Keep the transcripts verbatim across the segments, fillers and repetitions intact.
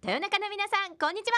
豊中の皆さん、こんにちは。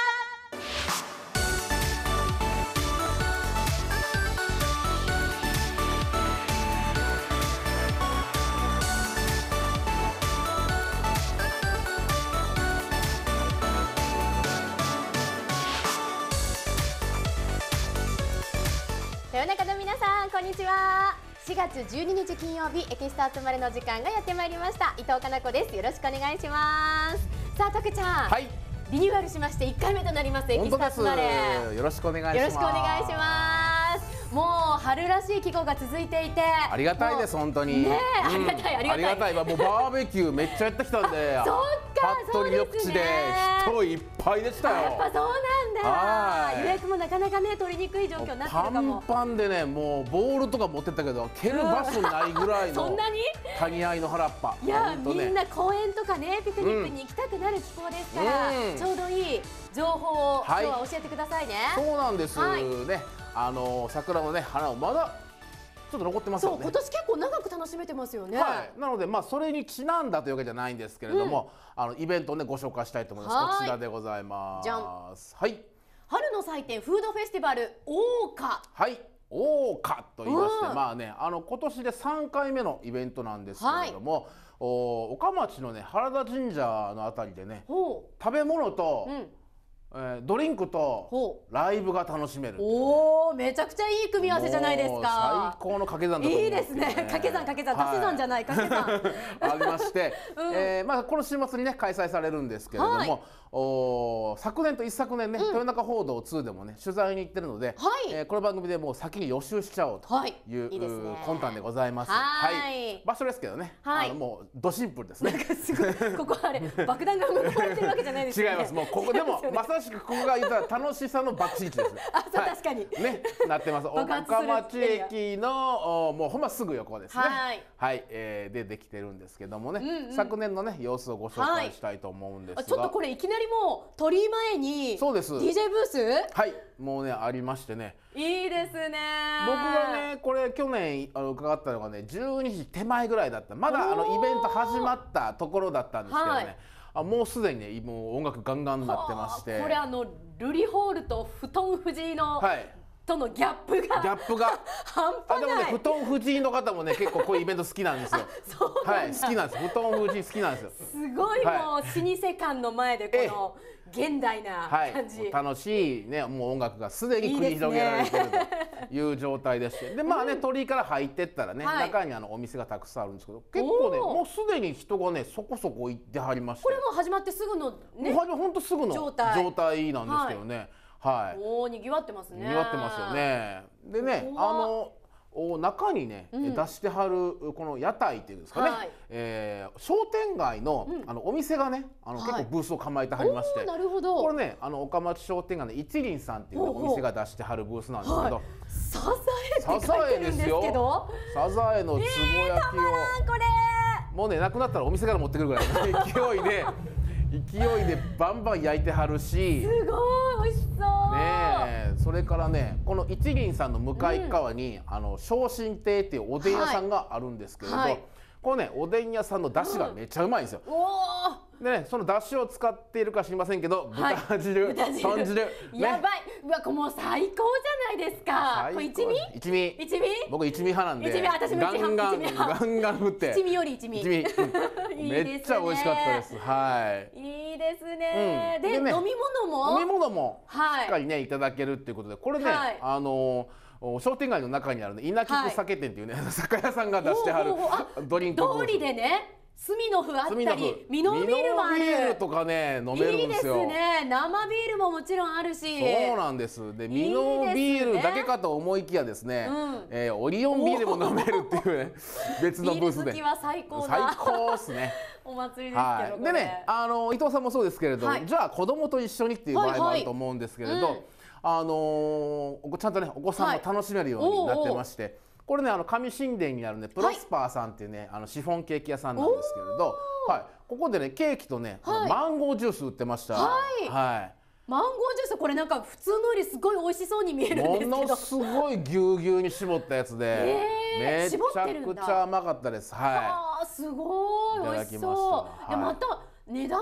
豊中の皆さん、こんにちは。しがつじゅうににち金曜日、エキスト集まれの時間がやってまいりました。伊藤かな子です。よろしくお願いします。さあ、たけちゃん、はい、リニューアルしましていっかいめとなります。エキスト集まれ、 よろしくお願いします。 よろしくお願いします。もう春らしい気候が続いていて、 ありがたいです。本当にね、うん、ありがたいありがたいありがたい。もうバーベキューめっちゃやってきたんでそっか、 服部緑地で人いっぱいでしたよ。 やっぱそうなんだ。予約もなかなかね、取りにくい状況になってるかも。 パンパンでね、もうボールとか持ってったけど蹴る場所ないぐらいのそんなに谷合いの原っぱ。 いや、みんな公園とかね、ピクニックに行きたくなる気候ですから、うん、ちょうどいい情報を今日は教えてくださいね。 はい、そうなんです、はい、ね、あの桜のね花をまだちょっと残ってますよね。 そう、今年結構長く楽しめてますよね。 はい、なのでまあそれにちなんだというわけじゃないんですけれども、うん、あのイベントをねご紹介したいと思います。こちらでございます。じゃん。はい。 春の祭典フードフェスティバル桜花。 はい。桜花と言いまして、うん、まあね、あの今年でさんかいめのイベントなんですけれども、はい、お岡町のね原田神社のあたりでね、食べ物と、うん、えー、ドリンクとライブが楽しめる。おお、めちゃくちゃいい組み合わせじゃないですか。 最高の掛け算だと思うんですけどね。 いいですね。掛け算掛け算、足し算じゃない掛け算ありまして、うん、えー、まあこの週末にね開催されるんですけれども、はい、お昨年と一昨年ね、うん、豊中報道ツーでもね取材に行ってるので、はい、えー、この番組でもう先に予習しちゃおうという、はい、いいですね、魂胆でございます。はい、はい、場所ですけどね、はい、あのもうドシンプルですね。 すごい、ここあれ爆弾が埋め込まれてるわけじゃないですよね。 違います。もうここでもまさしくここが言ったら楽しさの爆心地です。 あ、そう、はい、確かにね、なってます。岡町駅のもうほんますぐ横ですね。はい、はい、えー、でできてるんですけどもね、うんうん、昨年のね様子をご紹介したいと思うんですが、はい、 ちょっとこれいきなりもう鳥居前にそうですディージェー ブース、 はい、もうねありましてね、 いいですね。 僕がねこれ去年あの伺ったのがねじゅうにじ手前ぐらいだった。まだあのイベント始まったところだったんですけどね、はい、あもうすでにねもう音楽ガンガンになってまして、 これあのルリホールと布団藤井の、はい、とのギャップがギャップが半端ない。あでもね布団藤井の方もね結構こういうイベント好きなんですよ。 そうなんだ。 はい、好きなんです。布団藤井好きなんですよ。 すごいもう、はい、老舗感の前でこの現代な感じ、 はい、楽しいねもう音楽がすでに繰り広げられているという状態でして、でまあね、うん、鳥居から入ってったらね、はい、中にあのお店がたくさんあるんですけど、結構ねもうすでに人がねそこそこ行ってはりまして、 これも始まってすぐのね、 もうほんとすぐの状態、状態なんですけどね。はい、 おお、にぎわってますね。 にぎわってますよね。でね、あのお中にね、うん、出してはるこの屋台っていうんですかね、はい、えー、商店街の、うん、あのお店がねあの、はい、結構ブースを構えてはりまして、 なるほど、 これねあの岡町商店街の一輪さんっていう、ね、お店が出してはるブースなんですけど、はい、 サザエって書いてるんですけど、 サザエのつぼ焼きを、えー、 これもうねなくなったらお店から持ってくるぐらいの勢いで勢いでバンバン焼いてはるし、 すごい美味しそうね。それからねこの一輪さんの向かい側に、うん、あの昇進亭っていうおでん屋さんがあるんですけれど、はいはい、このねおでん屋さんの出汁がめっちゃうまいんですよ。うん、おでね、その出汁を使っているか知りませんけど、はい、豚汁、豚汁、ね、 やばい、うわ、もう最高じゃないですか。これ一味？ 一味。 一味？ 僕一味派なんで。 一味、私も一味ガンガンガンガン振って。 一味より一味。 一味。めっちゃ美味しかったです。はい。 いいですね。で、飲み物も？ 飲み物もしっかりねいただけるっていうことで、これねあの商店街の中にあるね稲菊酒店っていうね酒屋さんが出してはるドリンクブース。 通りでね。スミノフあったり、ミノビールもある。 ミノビールとかね飲めるんですよ。 いいですね。生ビールももちろんあるし。 そうなんです。でミノビールだけかと思いきやですね、えオリオンビールも飲めるっていうね別のブースで。 ビール好きは最高だ。 最高ですね。 お祭りですけど。 でね、あの伊藤さんもそうですけれど、じゃあ子供と一緒にっていう場合もあると思うんですけれど、あのちゃんとねお子さんも楽しめるようになってまして。これねあの上新田にあるねプロスパーさんっていうね、はい、あのシフォンケーキ屋さんなんですけれど、はい、ここでねケーキとね、はい、マンゴージュース売ってました。はい、はい、 マンゴージュースこれなんか普通のよりすごい美味しそうに見えるんですけど、 ものすごいぎゅうぎゅうに絞ったやつで、えー、めちゃくちゃ甘かったです。はい、 あーすごい美味しそう。でまた値段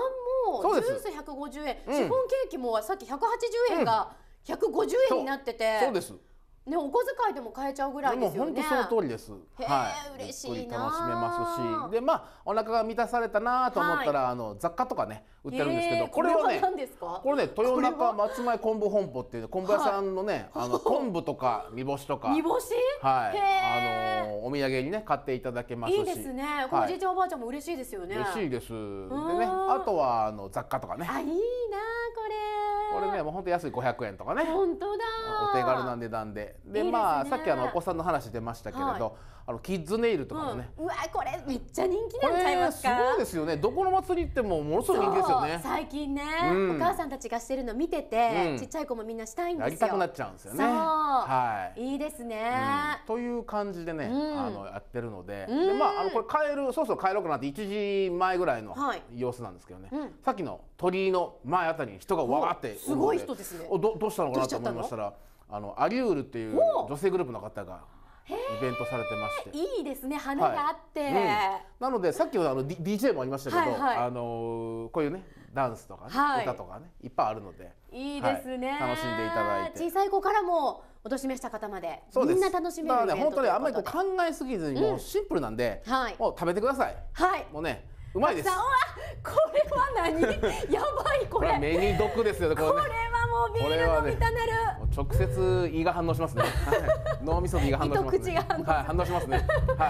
お、ジュースひゃくごじゅうえん、シフォンケーキもさっきひゃくはちじゅうえんがひゃくごじゅうえんになってて、 そうですね、お小遣いでも買えちゃうぐらいですよね。 でも本当その通りです。 はい、嬉しいな。 楽しめますし、でまあお腹が満たされたなと思ったら、はい、あの雑貨とかね売ってるんですけど、これはね、これね豊中松前昆布本舗っていう昆布屋さんのね、はい、あの昆布とか煮干しとか、 煮干し、 はい、あのお土産にね買っていただけますし、 いいですね。このおじいちゃんおばあちゃんも嬉しいですよね。 嬉しいです。でね、あとはあの雑貨とかね。 あ、いいなこれ。 これねもう本当安いごひゃくえんとかね。 本当だ。 お手軽な値段で、でまあさっきあのお子さんの話出ましたけれど、あのキッズネイルとかもね、 うわこれめっちゃ人気なんちゃいますか。 すごいですよね。どこの祭り行ってもものすごい人気ですよね。 最近ね、お母さんたちがしてるの見てて、ちっちゃい子もみんなしたいんですよ。 やりたくなっちゃうんですよね。はい。 いいですね。 という感じでね、あのやってるので、でまああのこれ帰る、そろそろ帰ろうかなっていちじまえぐらいの様子なんですけどね。さっきの鳥居の前あたりに人がわーって、 すごい人ですね。 どどうしたのかなと思いましたら、あのアリュールっていう女性グループの方がイベントされてまして、 いいですね、花があって、 なのでさっきのあの ディージェー もありましたけど、あのこういうねダンスとか歌とかねいっぱいあるので、 いいですね、 楽しんでいただいて、 小さい子からもお年めした方までみんな楽しめるイベントということで、 本当にあんまりこう考えすぎずにもうシンプルなんで、もう食べてください。もうねうまいです。 これは何？やばいこれ。 目に毒ですよね。これはもうビール飲みたなる。 直接胃が反応しますね。脳みそで胃が反応しますね。はい、反応しますね。はい。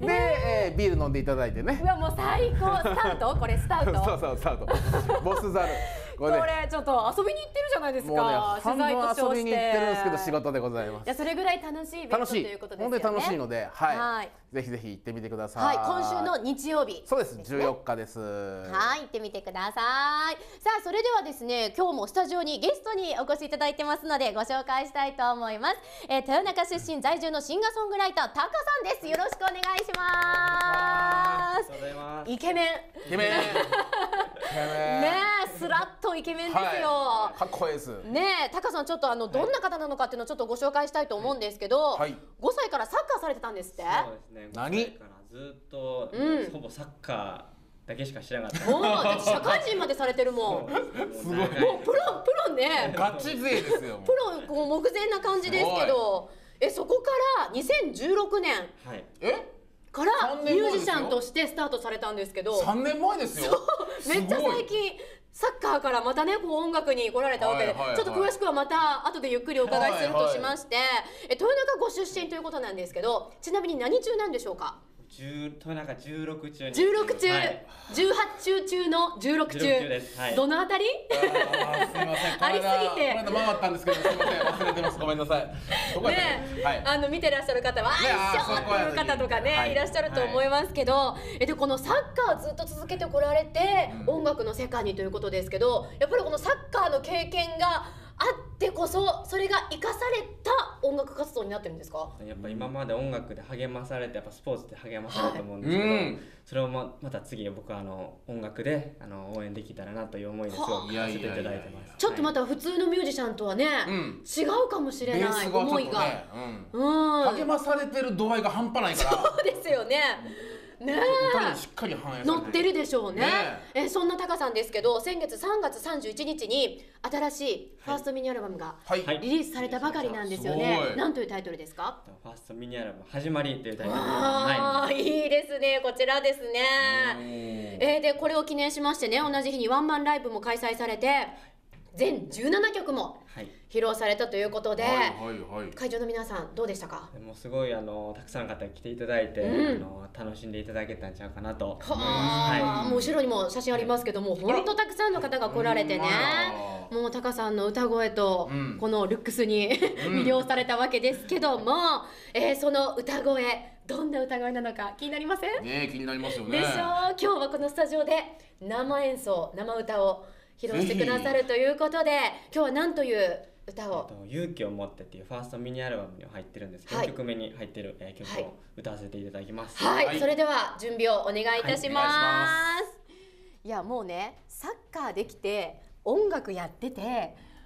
でビール飲んでいただいてね。 うわもう最高。スタウト？これスタウト？ そうそうスタウト。ボスザル。 これちょっと遊びに行ってるじゃないですか。 取材と称して。遊びに行ってるんですけど仕事でございます。 いやそれぐらい楽しいイベントということですよね。 本当に楽しいので、はい。ぜひぜひ行ってみてください。 はい、今週の日曜日。 そうです、じゅうよっかです。 はい、行ってみてください。さあ、それではですね、今日もスタジオにゲストにお越しいただいてますので、ご紹介したいと思います。えー、豊中出身在住のシンガーソングライター、タカさんです。よろしくお願いします。イケメン。 イケメン。 ねえ、スラッとイケメンですよ。 はい、かっこいいです。 ねえ、タカさん、ちょっとあのどんな方なのかっていうのをちょっとご紹介したいと思うんですけど、はい、ごさいからサッカーされてたんですって。 そうですね。何？ずっと、うん、ほぼサッカーだけしか知らなかった。 もうだって社会人までされてるもん。 すごい。もうプロプロね。 ガチ勢ですよ。 プロこう目前な感じですけど、えそこからにせんじゅうろくねん。はい。え？からミュージシャンとしてスタートされたんですけど。 さんねんまえですよ。 めっちゃ最近。サッカーからまたねこう音楽に来られたわけで、ちょっと詳しくはまた後でゆっくりお伺いするとしまして、え豊中ご出身ということなんですけど、ちなみに何中なんでしょうか？ 豊中じゅうろく中にじゅうろく中、はい、じゅうはち中中のじゅうろく中です、はい、どのあたり？ あすみません、 ありすぎてこの間回ったんですけど、すみません忘れてます、ごめんなさい。 ね、はい、あの見てらっしゃる方は、ね、あ一緒っていう方とかね、はい、いらっしゃると思いますけど、はい、えでこのサッカーずっと続けてこられて、うん、音楽の世界にということですけど、やっぱりこのサッカーの経験があってこそそれが生かされた音楽活動になってるんですか？ やっぱ今まで音楽で励まされて、やっぱスポーツで励まされたと思うんですけど、はい、うん、それを ま, また次僕はあの音楽であの応援できたらなという思いですごくさせていただいてます。 ちょっとまた普通のミュージシャンとはね、うん、違うかもしれない思いが、ね、 うん、励まされてる度合いが半端ないから。 そうですよね。ねえ、 しっかり反映乗ってるでしょうね。ねえ、そんなタカさんですけど、先月さんがつさんじゅういちにちに新しいファーストミニアルバムがリリースされたばかりなんですよね。何というタイトルですか？ ファーストミニアルバム始まりというタイトルです。 ああ、いいですね。こちらですね。えー、でこれを記念しましてね、同じ日にワンマンライブも開催されて、全じゅうななきょくも披露されたということで、会場の皆さんどうでしたか？ もうすごいあのたくさんの方来ていただいて、うん、あの楽しんでいただけたんちゃうかなと思います。 はい、もう後ろにも写真ありますけども、本当たくさんの方が来られてね、もうタカさんの歌声とこのルックスに、うん、魅了されたわけですけども、えー、その歌声どんな歌声なのか気になりません？ ね、気になりますよね。 でしょう。今日はこのスタジオで生演奏生歌を披露してくださるということで、今日は何という歌を？ 勇気を持ってっていうファーストミニアルバムに入ってるんですけど、はい、よんきょくめに入ってる、えー、曲を歌わせていただきます。 はい、はい、それでは準備をお願いいたします。はい、いやもうね、サッカーできて音楽やってて、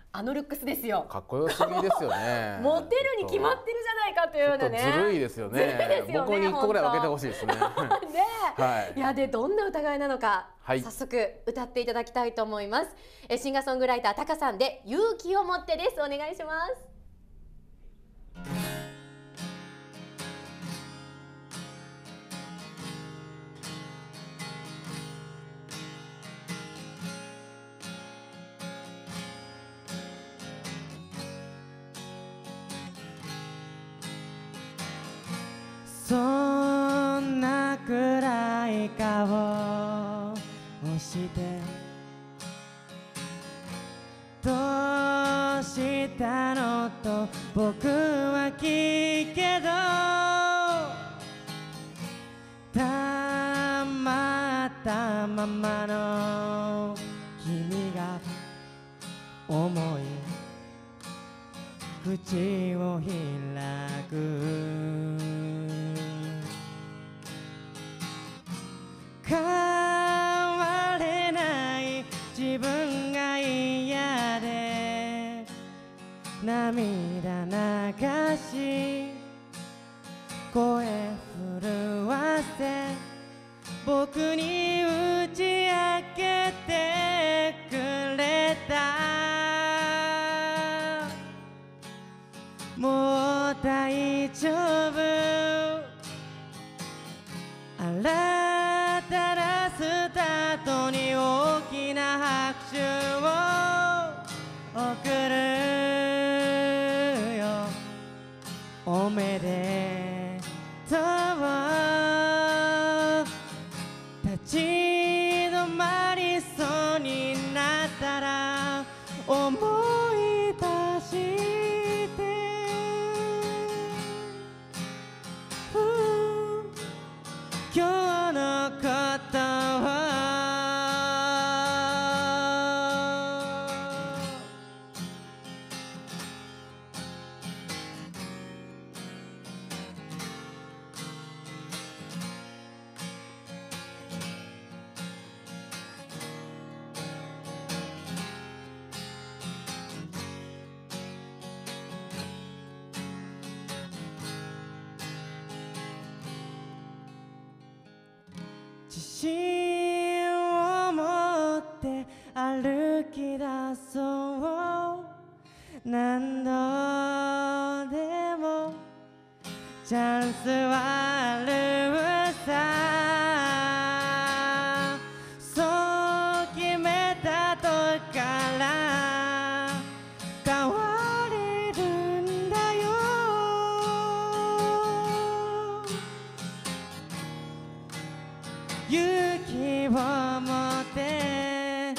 あのルックスですよ。 かっこよすぎですよね。 モテるに決まってるじゃないかというようなね。 ずるいですよね。僕に一個ぐらい分けてほしいですね。ね、 はい。いやでどんな歌いなのか、 はい、 早速歌っていただきたいと思います。えシンガーソングライタータカさんで勇気を持ってです。お願いします。 そんな暗い顔をしてどうしたのと僕は聞くけどたまったままの君が重い口を開く変われない自分が嫌で涙流し声震わせ僕に打ち明けてくれたもう大丈夫新たスタートに大きな拍手を送るよおめでとう立ち止まりそうになったら思い出して今日のことを自信を持って歩き出そう何度でもチャンスはあるさそう決めた時から変われるんだよ勇気を持って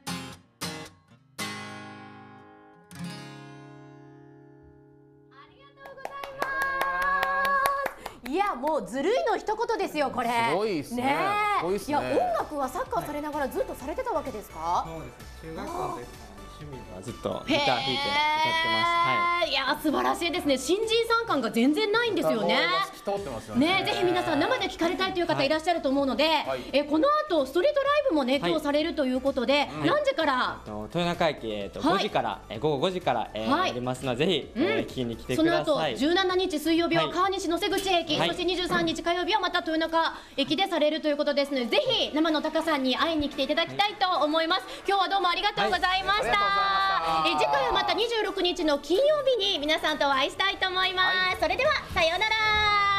いやもうずるいの一言ですよこれ。 すごいですね。すごいですね。 いや音楽はサッカーされながらずっとされてたわけですか？ そうですね。中学校の時から趣味はずっとギター弾いて歌ってます。 はい。いや素晴らしいですね。新人さん感が全然ないんですよね。 透き通ってますよね。 ねぜひ皆さん生で聞かれたいという方いらっしゃると思うので、はい、えこの後ストリートライブもね今日されるということで、はい、何時から？ 豊中駅えっとごじから、はい、午後ごじから、えーはい、やりますのでぜひ、うんえー、聞きに来てください。 その後じゅうしちにち水曜日は川西野瀬口駅、はい、そしてにじゅうさんにち火曜日はまた豊中駅でされるということですので、ぜひ生のタカさんに会いに来ていただきたいと思います。今日はどうもありがとうございました。はい、え次回はまたにじゅうろくにちの金曜日に皆さんとお会いしたいと思います。はい、それではさようなら。